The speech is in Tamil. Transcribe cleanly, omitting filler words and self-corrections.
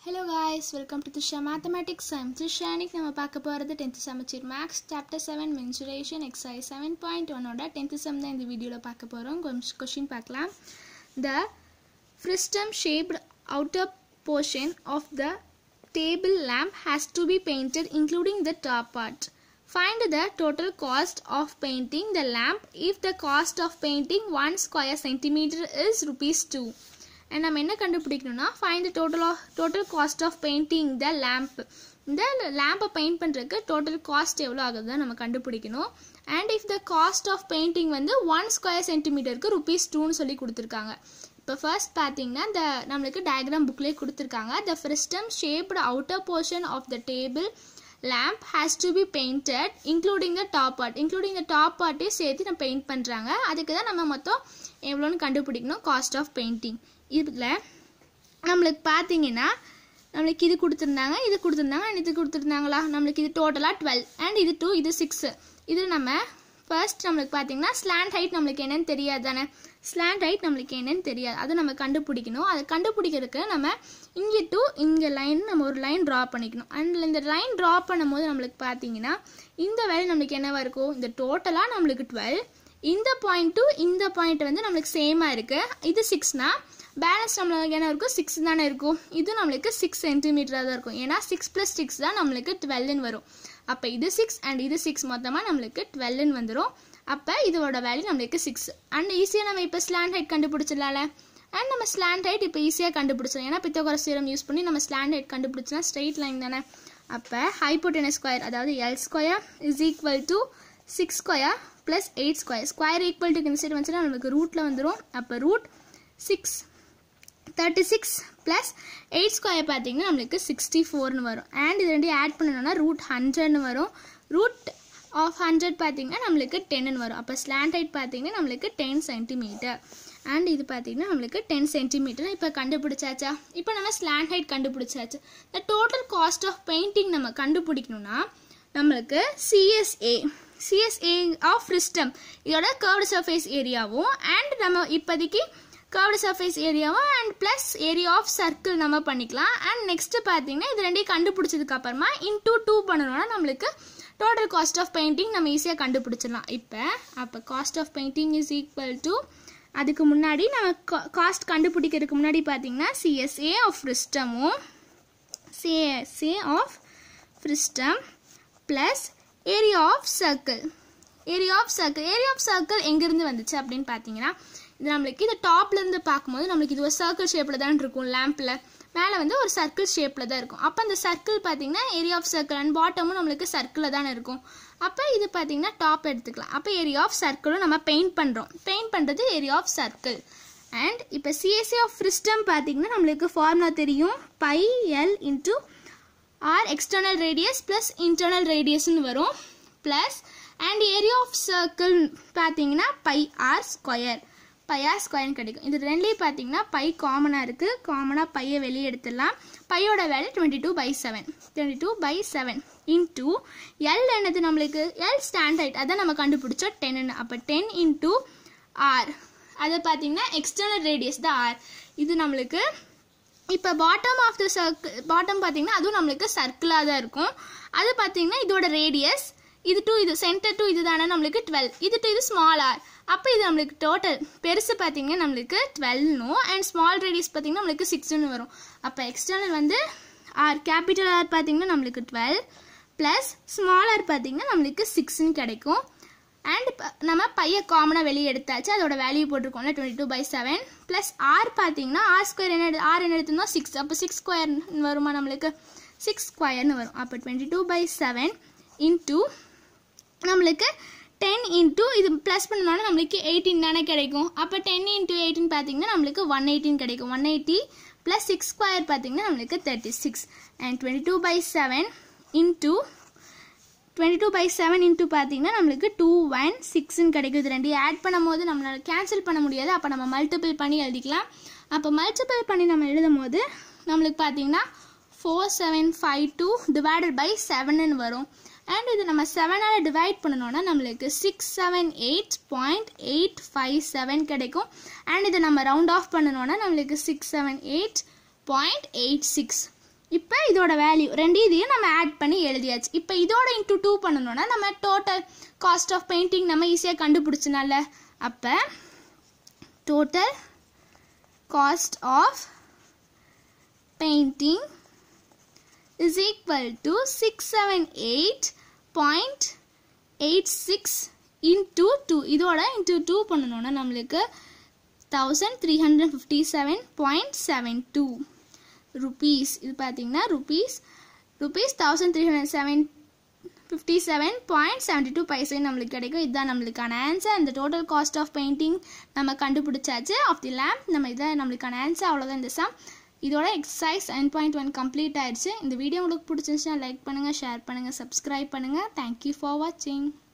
Hello guys, welcome to Trisha Mathematics. I'm Trisha. இன்னைக்கு நம்ம பார்க்க போறது 10th semester Max chapter 7 mensuration exercise 7.1 ஓட 10th sem தான் இந்த வீடியோல பார்க்க போறோம். क्वेश्चन பார்க்கலாம். The frustum shaped outer portion of the table lamp has to be painted including the top part. Find the total cost of painting the lamp if the cost of painting 1 square centimeter is ₹2. And நம்ம என்ன கண்டுபிடிக்கணும்னா find the total cost of painting the lamp. இந்த lamp பெயிண்ட் பண்றதுக்கு total cost எவ்வளவு ஆகுதுன்னு நம்ம கண்டுபிடிக்கணும். And if the cost of painting வந்து 1 square centimeter க்கு ₹2 ன்னு சொல்லி கொடுத்திருக்காங்க. இப்போ ஃபர்ஸ்ட் பாத்தீங்கன்னா இந்த நமக்கு டயகிராம் புக்லயே கொடுத்திருக்காங்க. The frustum shaped outer portion of the table lamp has to be painted including the top part. Including the top part சேர்த்து நம்ம பெயிண்ட் பண்றாங்க. அதுக்கு தான் நம்ம மொத்தம் எவ்வளவுன்னு கண்டுபிடிக்கணும் cost of painting. இதுல நமக்கு பாத்தீங்கன்னா நமக்கு இது கொடுத்திருந்தாங்க இது கொடுத்திருந்தாங்களா நமக்கு இது டோட்டலா 12 and இது 2 இது 6 இது நம்ம ஃபர்ஸ்ட் நமக்கு பாத்தீங்கன்னா ஸ்லாண்ட் ஹைட் நமக்கு என்னன்னு தெரியாது தானே ஸ்லாண்ட் ஹைட் நமக்கு என்னன்னு தெரியாது அதை நம்ம கண்டுபிடிக்கணும் அதை கண்டுபிடிக்கிறதுக்கு நம்ம இங்க டு இங்க லைன் நம்ம ஒரு லைன் டிரா பண்ணிக்கணும் and இந்த லைன் டிரா பண்ணும்போது நமக்கு பாத்தீங்கன்னா இந்த வேல்யூ நமக்கு என்னவா இருக்கும் இந்த டோட்டலா நமக்கு 12 இந்த பாயிண்ட் டு இந்த பாயிண்ட் வந்து நமக்கு சேமா இருக்கு இது 6 னா பேலன்ஸ் நமக்கு என்ன இருக்கும் 6 தானே இருக்கும் இது நமக்கு 6 சென்டிமீட்டரா தான் இருக்கும் ஏனா 6 + 6 தான் நமக்கு 12 ன்னு வரும் அப்ப இது 6 and இது 6 மொத்தமா நமக்கு 12 ன்னு வந்துரும் அப்ப இதோட வேல்யூ நமக்கு 6 and ஈஸியா நம்ம இப்ப ஸ்லாண்ட் ஹைட் கண்டுபிடிச்சிடலாம்ல and நம்ம ஸ்லாண்ட் ஹைட் இப்ப ஈஸியா கண்டுபிடிச்சோம் ஏனா பித்தகோரஸ் தியரம் யூஸ் பண்ணி நம்ம ஸ்லாண்ட் ஹைட் கண்டுபிடிச்சனா ஸ்ட்ரைட் லைன் தானே அப்ப ஹைபோடெனஸ் ஸ்கொயர் அதாவது L square = 6 square plus 8 square. Square equal to இந்த சைடு வந்துச்சுனா நமக்கு ரூட்ல வந்துரும் அப்ப ரூட் 6 36 plus 8 square பாத்தீங்கன்னா நமக்கு 64 ன்னு வரும் and இது ரெண்டையும் ஆட் பண்ணனும்னா ரூட் 100 ன்னு வரும் ரூட் ஆஃப் 100 பாத்தீங்கன்னா நமக்கு 10 ன்னு வரும் அப்ப ஸ்லாண்ட் ஹைட் பாத்தீங்கன்னா நமக்கு 10 cm and இது பாத்தீங்கன்னா நமக்கு 10 cm இப்ப கண்டுபிடிச்சாச்சா இப்போ நம்ம ஸ்லாண்ட் ஹைட் கண்டுபிடிச்சாச்சு the total cost of painting நம்ம கண்டுபிடிக்கணும்னா நமக்கு CSA of frustum இதோட curved surface ஏரியாவும் and நம்ம இப்போதைக்கு curved surface ஏரியாவும் and plus area of circle நம்ம பண்ணிக்கலாம் and next பாத்தீங்கன்னா இது ரெண்டையும் கண்டுபிடிச்சதுக்கு அப்புறமா into 2 பண்ணனும்னா நமக்கு total cost of painting நம்ம ஈஸியா கண்டுபிடிச்சிடலாம் அப்ப cost of painting is equal to அதுக்கு முன்னாடி நம்ம cost கண்டுபிடிக்கிறதுக்கு முன்னாடி பாத்தீங்கன்னா CSA of frustum plus area of circle எங்க இருந்து வந்துச்சு அப்படினு பாத்தீங்கன்னா இது நமக்கு இந்த டாப்ல இருந்து பாக்கும்போது நமக்கு இது ஒரு சர்க்கிள் ஷேப்ல தான் இருக்கும் லாம்ப்ல மேல வந்து ஒரு சர்க்கிள் ஷேப்ல தான் இருக்கும் அப்ப அந்த சர்க்கிள் பாத்தீங்கன்னா ஏரியா ஆஃப் சர்க்கிள் and பாட்டமும் நமக்கு சர்க்கிள்ல தான் இருக்கும் அப்ப இது பாத்தீங்கன்னா டாப் எடுத்துக்கலாம் அப்ப ஏரியா ஆஃப் சர்க்கிளும் நம்ம பெயிண்ட் பண்றது ஏரியா ஆஃப் சர்க்கிள் and இப்ப CSA of frustum பாத்தீங்கன்னா நமக்கு ஃபார்முலா தெரியும் pi l into r external radius plus internal radius ன்னு வரும் plus and area of circle பாத்தீங்கன்னா pi r square ன்னு கிடைக்கும் இது ரெண்டையும் பாத்தீங்கன்னா pi காமனா இருக்கு காமனா pi வெளிய எடுத்துடலாம் பையோட வேல்யூ 22/7 into l என்னது நமக்கு l ஸ்டாண்ட் ஹைட் அத நம்ம கண்டுபிடிச்சோம் 10 ன்னு அப்ப 10 into r அத பாத்தீங்கன்னா external radius தான் r இது நமக்கு இப்ப bottom of the circle bottom பாத்தீங்கன்னா அது நமக்கு சர்க்கிளா தான் இருக்கும் அது பாத்தீங்கன்னா இதோட ரேடியஸ் இது டு இது சென்டர் டு இதுதானே நமக்கு 12 இது டு இது ஸ்மால் r அப்ப இது நமக்கு டோட்டல் பெருசு பாத்தீங்கன்னா நமக்கு 12 னோ and ஸ்மால் ரேடியஸ் பாத்தீங்கன்னா நமக்கு 6 ன்னு வரும் அப்ப எக்ஸ்டர்னல் வந்து r கேபிட்டல் r பாத்தீங்கன்னா நமக்கு 12 பிளஸ் ஸ்மால் r பாத்தீங்கன்னா நமக்கு 6 ன்னு கிடைக்கும் and நம்ம பைய காமனா வெளிய எடுத்தாச்சு அதோட வேல்யூ போட்டுருக்கோம்ல 22/7 plus r பாத்தீங்கன்னா r ஸ்கொயர் என்ன எடுத்தோம்னா 6 அப்ப 6 ஸ்கொயர் வருமா நமக்கு 6 ஸ்கொயர் ன்னு வரும் அப்ப 22/7 into நமக்கு 10 into இது ப்ளஸ் பண்ணனும்னா நமக்கு 18 தானே கிடைக்கும் அப்ப 10 into 18 பாத்தீங்கன்னா நமக்கு 118 கிடைக்கும் 180 plus 6 ஸ்கொயர் பாத்தீங்கன்னா நமக்கு 36 and 22/7 into பாத்தீங்கன்னா நமக்கு 216 ன்னு கிடைக்கும் இது ரெண்டையும் ஆட் பண்ணும்போது நம்மளால கேன்சல் பண்ண முடியாது அப்ப நம்ம மல்டிபிள் பண்ணி எழுதிக்கலாம் அப்ப மல்டிபிள் பண்ணி நம்ம எழுதும்போது நமக்கு பாத்தீங்கன்னா 4752 divided by 7 ன்னு வரும் and இது நம்ம 7 ஆல டிவைட் பண்ணனும்னா நமக்கு 678.857 கிடைக்கும் and இத நம்ம ரவுண்ட் ஆஃப் பண்ணனும்னா நமக்கு 678.86 இப்போ இதோட வேல்யூ ரெண்டு இதையும் நம்ம ஆட் பண்ணி எழுதியாச்சு. இப்போ இதோட இன்ட்டு 2 பண்ணணும்னா நம்ம டோட்டல் காஸ்ட் ஆஃப் பெயிண்டிங் நம்ம ஈஸியாக கண்டுபிடிச்சனால அப்போ total cost of painting is equal to 678.86 into 2. இதோட into 2 பண்ணணும்னா நம்மளுக்கு 1357.72 rupees. இது பார்த்தீங்கன்னா rupees 1357.72 பைசை நம்மளுக்கு கிடைக்கும். இதுதான் நம்மளுக்கான ஆன்சர். அந்த டோட்டல் காஸ்ட் ஆஃப் பெயிண்டிங் நம்ம கண்டுபிடிச்சாச்சு ஆஃப் தி லேம்ப். நம்ம இதான் நம்மளுக்கான ஆன்சர். அவ்வளோதான் இந்த சம். இதோட எக்ஸசைஸ் 9.1 கம்ப்ளீட் ஆயிடுச்சு. இந்த வீடியோ உங்களுக்கு பிடிச்சிருந்துச்சுன்னா லைக் பண்ணுங்கள், ஷேர் பண்ணுங்கள், சப்ஸ்கிரைப் பண்ணுங்கள். தேங்க்யூ ஃபார் வாட்சிங்.